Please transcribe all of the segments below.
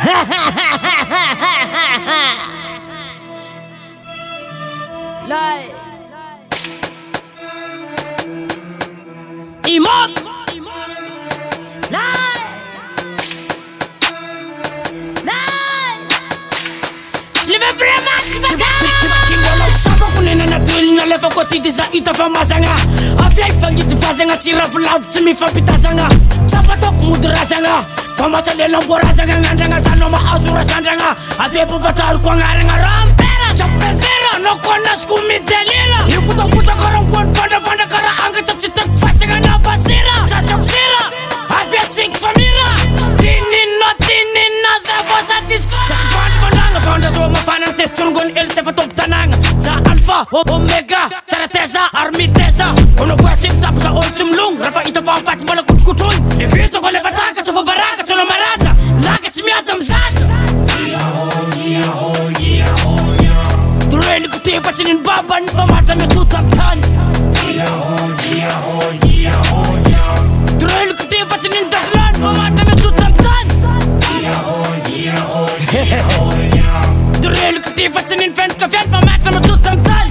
Like Imam Live bremat Tinggal sama kunena na drill na lefa ko titi sa ito famasanga Afya ifangiti fasanga tira fulav tsimi fapitazanga Chapatok mudrasanga Pamachalela borazanga ngandanga sanoma asura sandanga Afya pufatal kwa ngaranga rampera Chapezera no kona skumidelila Ifuta karang buon panda kara anga chachitak fasanga na basira Chasok sira Afya chink famira Tinina sa bosa disco Chakpan pananga Founders of my finances Churungon il sefa top tananga Sa alpha omega Charateza armiteza Kono kwa chip tap sa ol sumlung Rafa ito pa fat mala kutkutun Evito ko levataka Sofa baraka Sono maraja Lagat simiatam zata Dureni kutipa chinin baban Famata me tutap tan Dureni kutipa chinin daklan Famata me tutap tan Dureni kutipa chinin fen kafian Famata me tutap tan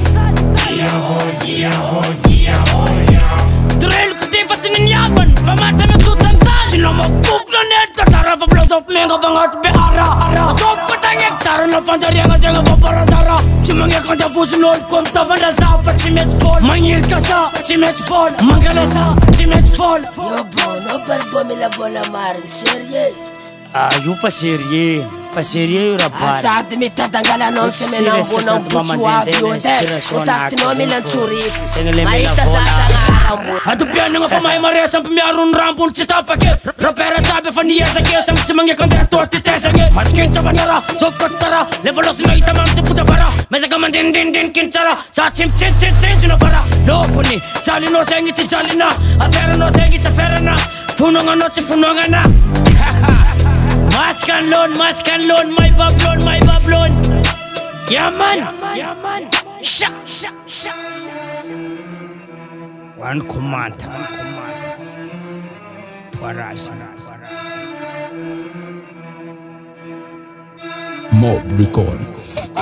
Dureni kutipa chinin yaban Famata me tutap tan Sino mo bukla net Katara fa blood of menga bangat be ara Sof katang hektar Na fanjari nga jenga babara zara Chimangya kanta fusin old kom Savanda za fa chimets fall Mangil kasa chimets fall Mangalasa chimets fall Yo bono barbo mi la vola mari Serie Yu pa serie yu rabal Asad mi tatangala non se me nan bonang buchua Viote Utakti no mi lan tsuri Maita zata nga arambu Atu piano nga famay maria Sampai miarun rampun cita paket Rapera tabi fania zake Sampai chimangya kanta torti tesage Marskin coba nara Sokot tara Levelos na itamam ciputa fara Mesa kaman din kincara Sa chim chino fara Lofuni Jali no sengi ci jali na Afera no sengi ci fera na Funonga no ci funonga na Maskan loan, my bablon. Yeah man. Sha. One command. Paras. Mob Record.